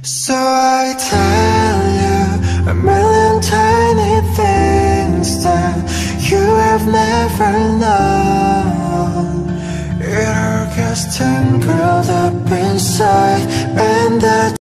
So I tell you a million tiny things that you have never known. It all gets tangled up inside, and